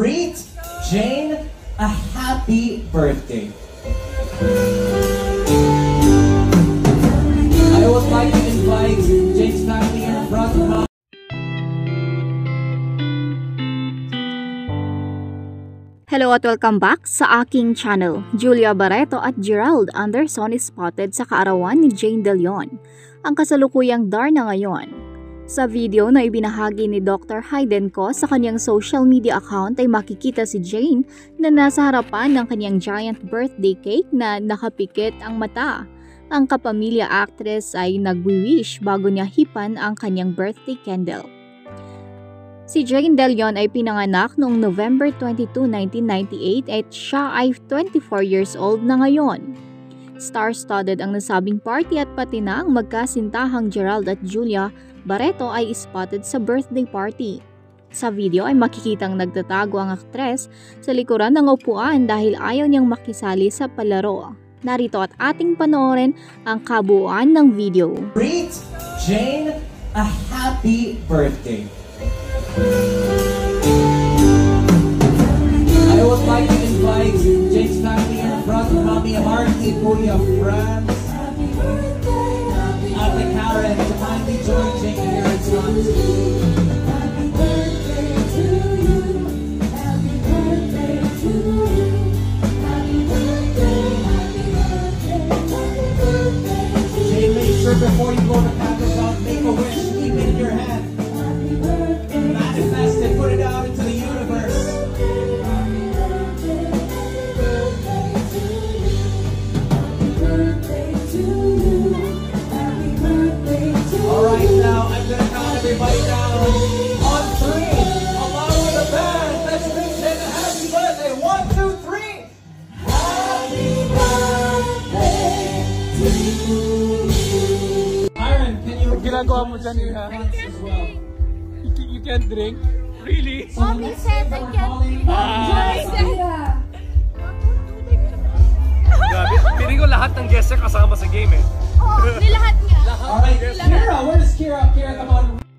Greet Jane a happy birthday. I would like to invite Jane's family in front. Hello at welcome back sa aking channel. Julia Barreto at Gerald Anderson is spotted sa kaarawan ni Jane De Leon, ang kasalukuyang Darna ngayon. Sa video na ibinahagi ni Dr. Hayden ko sa kanyang social media account ay makikita si Jane na nasa harapan ng kanyang giant birthday cake na nakapikit ang mata. Ang kapamilya actress ay nagwi-wish bago niya hipan ang kanyang birthday candle. Si Jane De Leon ay pinanganak noong November 22, 1998 at siya ay 24 years old na ngayon. Star-studded ang nasabing party at pati na ang magkasintahang Gerald at Julia Barreto ay spotted sa birthday party. Sa video ay makikitang nagtatago ang aktres sa likuran ng upuan dahil ayaw niyang makisali sa palaro. Narito at ating panoorin ang kabuuan ng video. Greet Jane a happy birthday. I would like to invite Jane's family in front, Mommy Marky, Kuya Franz, Ate Karen to kindly join Jane here in front. Happy birthday to you. Happy birthday to you. Happy birthday, happy birthday, happy birthday to you. Jane, make sure before you go to Pakistan, make a wish, keep it in your hand. Manifest it, put it out into the universe. Alright, now I'm gonna count everybody down on 3. Along with the band, let's wish Jane a happy birthday. 1, 2, 3. Happy birthday to you. Iron, can you ginagawa mo dyan ha? as well? You can't drink? Really? Mommy said I can't drink. Grabe, piling ko lahat ng guests kasama sa game eh. Oo, nilahat niya. Alright, Kira, where is Kira? Kira, come on.